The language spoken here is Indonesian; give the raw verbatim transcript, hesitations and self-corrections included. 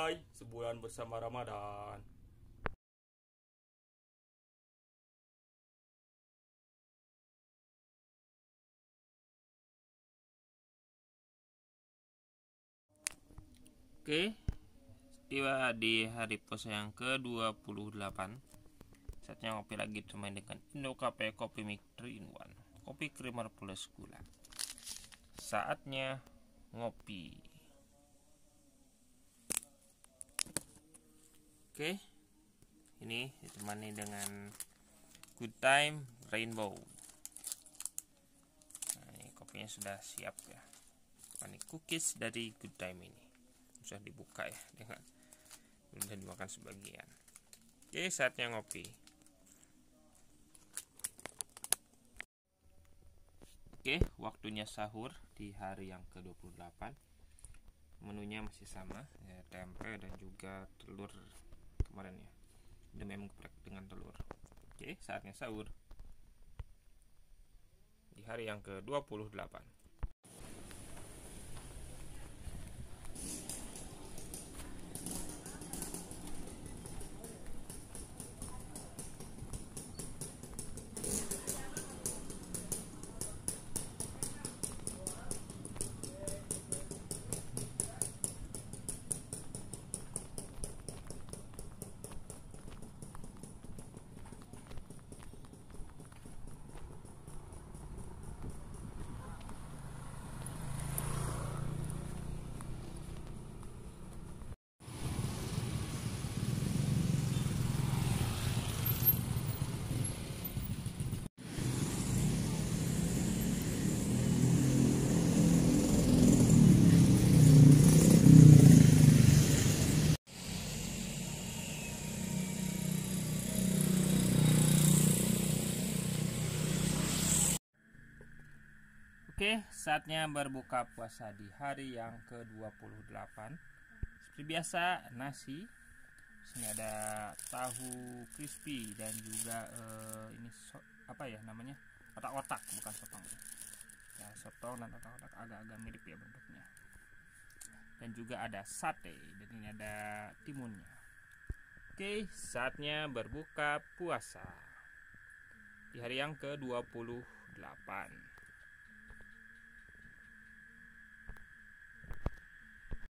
Hai, sebulan bersama Ramadan. Oke, tiba di hari puasa yang ke dua puluh delapan. Saatnya ngopi lagi cuma dengan Indo Cafe Kopi Mix tiga in satu. Kopi creamer plus gula. Saatnya ngopi. Oke, ini ditemani dengan Good Time Rainbow. Nah, ini kopinya sudah siap ya. Ini cookies dari Good Time ini sudah dibuka ya, dengan sudah dimakan sebagian. Oke, saatnya ngopi. Oke, waktunya sahur di hari yang ke dua puluh delapan. Menunya masih sama ya, tempe dan juga telur kemarin ya, udah memang geprek dengan telur. Oke, saatnya sahur di hari yang ke dua puluh delapan. Oke, saatnya berbuka puasa di hari yang ke dua puluh delapan. Seperti biasa, nasi. Sini ada tahu crispy dan juga eh, ini so, apa ya namanya? Otak-otak, bukan sotong. Ya, sotong dan otak-otak agak-agak mirip ya bentuknya. Dan juga ada sate dan ini ada timunnya. Oke, saatnya berbuka puasa di hari yang ke dua puluh delapan.